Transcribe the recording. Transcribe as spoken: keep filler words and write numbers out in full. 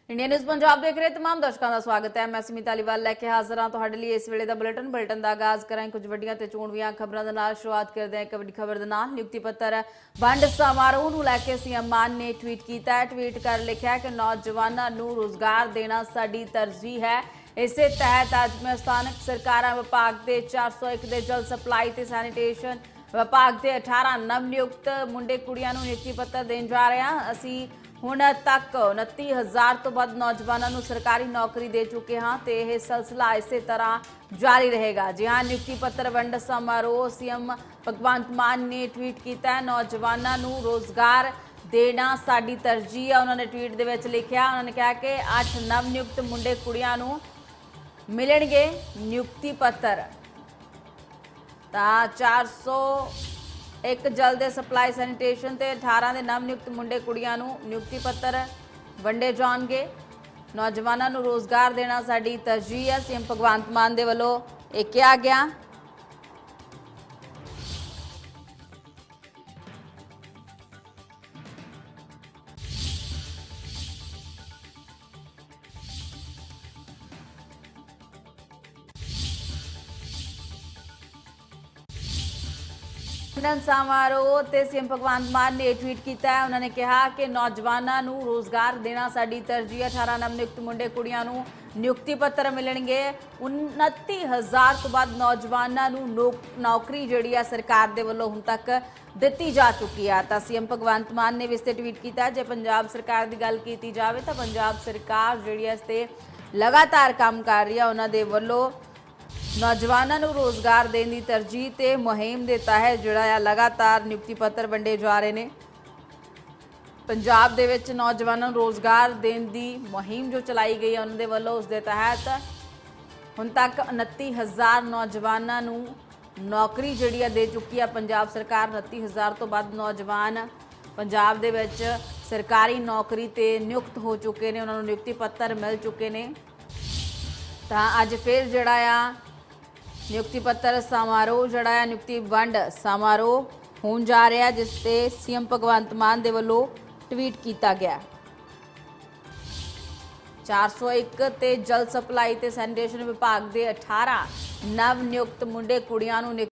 India news Punjab देख रहे तमाम दर्शकों का स्वागत है। मैं स्मिता लीवाल लैके हाजिर हाँ तुहाडे लिए इस वेले दा बुलेटिन बुलेटिन का आगाज कराएं कुछ वड्डियां ते चोणवीआं खबरां दे नाल। शुरुआत करते हैं एक वड्डी खबर दे नाल। नियुक्ति पत्र वंड समारोह नूं लैके सीएम मान ने ट्वीट किया है। ट्वीट कर लिखा है कि नौजवानों नूं रोजगार देना साडी तरजीह है। इसे तहत अज मैं स्थानक सरकारां विभाग के चार सौ एक के जल सप्लाई ते सैनीटेशन विभाग के अठारह नव नियुक्त मुंडे कुड़ियां नूं नियुक्ति पत्र देण जा रहे हैं। असी हुण तक उनती हज़ार तो वध नौजवानों को सरकारी नौकरी दे चुके हाँ तो यह सिलसिला इस तरह जारी रहेगा। जी हाँ, नियुक्ति पत्र वंड समारोह सीएम भगवंत मान ने ट्वीट किया है। नौजवानों को रोजगार देना साडी तरजीह है। उन्होंने ट्वीट दे विच लिखा, उन्होंने कहा कि अठ नव नियुक्त मुंडे कुड़ियां नूं मिलणगे नियुक्ति पत्र। चार सौ एक जल दे सप्लाई सैनीटेशन ते अठारह के नव नियुक्त मुंडे कुड़ियां नूं नियुक्ति पत्र वंडे जाणगे। नौजवानों को रोजगार देना साडी तरजीह है। सीएम भगवंत मान दे वल्लों यह कहा गया। समारोह ते सीएम भगवंत मान ने ट्वीट किया है। उन्होंने कहा कि नौजवानों को रोजगार देना साडी तरजीह। अठारह नव नियुक्त मुंडे कुड़ियां नूं नियुक्ति पत्र मिलणगे। उनती हज़ार तो वध नौजवानों को नौकरी जिहड़ी है सरकार दे वल्लों हुण तक दित्ती जा चुकी है। तो सीएम भगवंत मान ने भी इस ते ट्वीट किया है। जे पंजाब सरकार की गल की जाए तो पंजाब सरकार जिहड़ी है इस ते लगातार काम कर रही है। उन्होंने वल्लों नौजवानों को रोजगार देने की तरजीह ते मुहिम के तहत जोड़ा लगातार नियुक्ति पत्र वंडे जा रहे हैं। पंजाब दे विच नौजवानों को रोजगार देने की मुहिम जो चलाई गई है उन्होंने वालों उस दे तहत हुण तक उनती हज़ार नौजवानों को नौकरी जिहड़ी दे चुकी है पंजाब सरकार। उनती हज़ार तो वध नौजवान पंजाब दे विच सरकारी नौकरी ते नियुक्त हो चुके हैं। उन्होंने नियुक्ति पत्र मिल चुके हैं। तो अज फिर जिहड़ा आ नियुक्ति पत्र समारोह जड़ा है नियुक्ति वंड समारोह होने जा रहा है, जिससे सीएम भगवंत मान दे वल्लों ट्वीट किया गया। चार सौ एक ते जल सप्लाई ते सैनीटेशन विभाग के अठारह नव नियुक्त मुंडे कुड़ियां नूं